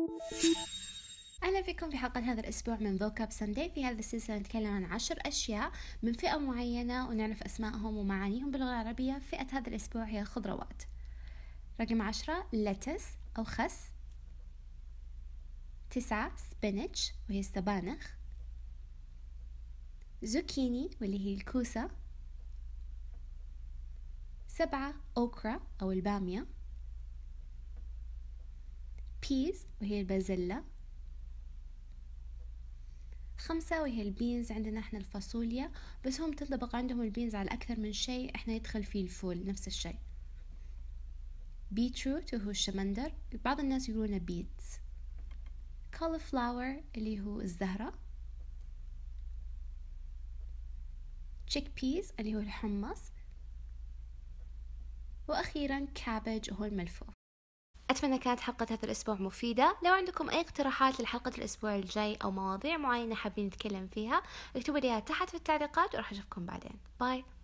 أهلا فيكم في حلقة هذا الأسبوع من فوكاب ساندي. في هذا السلسلة نتكلم عن 10 أشياء من فئة معينة ونعرف أسمائهم ومعانيهم باللغة العربية. فئة هذا الأسبوع هي الخضروات. رقم 10 لتس أو خس. 9 سبينتش وهي السبانخ. زوكيني واللي هي الكوسة. 7 أوكرا أو البامية. بيز وهي البازلة. 5 وهي البينز، عندنا احنا الفاصوليا بس هم تنطبق عندهم البينز على أكثر من شيء، احنا يدخل فيه الفول نفس الشيء. بيتروت وهو الشمندر، بعض الناس يقولونه بيتس. كوليفلاور اللي هو الزهرة. تشيك بيز اللي هو الحمص. وأخيرا كابج وهو الملفوف. أتمنى كانت حلقة هذا الأسبوع مفيدة. لو عندكم أي اقتراحات لحلقة الأسبوع الجاي أو مواضيع معينة حابين نتكلم فيها اكتبوا ليها تحت في التعليقات وراح أشوفكم بعدين. باي.